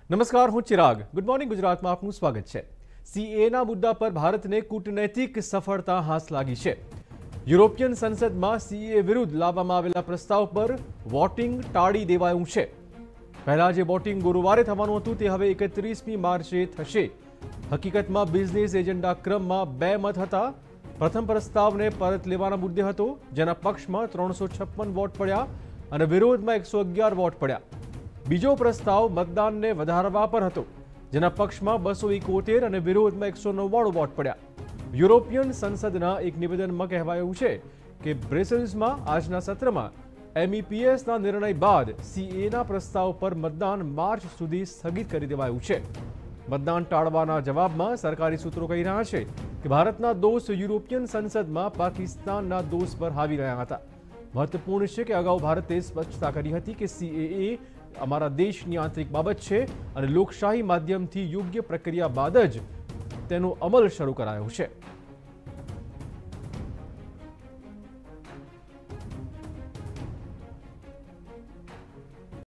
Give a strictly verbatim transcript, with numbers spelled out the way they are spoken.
નમસ્કાર, હું Chirag. Good morning ગુજરાતમાં આપનું સ્વાગત છે. સીએના મુદ્દા પર ભારતને કૂટનૈતિક સફળતા હાથ લાગી છે. યુરોપિયન સંસદમાં સીએ વિરુદ્ધ લાવવામાં આવેલા પ્રસ્તાવ પર વોટિંગ ટાળી દેવાયું છે. પહેલા જે વોટિંગ ગુરુવારે થવાનું હતું તે હવે એકત્રીસમી માર્ચે થશે. હકીકતમાં બિઝનેસ એજન્ડા ક્રમમાં બે મત હતા. પ્રથમ પ્રસ્તાવને પરત લેવાના મુદ્દે હતો, જેના પક્ષમાં ત્રણસો છપ્પન વોટ પડ્યા અને વિરોધમાં એકસો અગિયાર વોટ પડ્યા. બીજો પ્રસ્તાવ મતદાનને વધારવા પર હતો, જેના પક્ષમાં બસો એકોતેર અને વિરોધમાં એકસો નવ્વાણું વોટ પડ્યા. યુરોપિયન સંસદના એક નિવેદનમાં કહેવાયું છે કે બ્રસેલ્સમાં આજના સત્રમાં એમઈપીએસના નિર્ણય બાદ સીએના પ્રસ્તાવ પર મતદાન માર્ચ સુધી સ્થગિત કરી દેવાયું છે. મતદાન ટાળવાના જવાબમાં સરકારી સૂત્રો કહી રહ્યા છે કે ભારતના દોસ્ત યુરોપિયન સંસદમાં પાકિસ્તાનના દોસ્ત પર હાવી રહ્યા હતા. મહત્વપૂર્ણ છે કે અગાઉ ભારતે સ્પષ્ટતા કરી હતી કે સીએએ અમારા દેશની આંતરિક બાબત છે અને લોકશાહી માધ્યમથી યોગ્ય પ્રક્રિયા બાદ જ તેનો અમલ શરૂ કરાયો છે.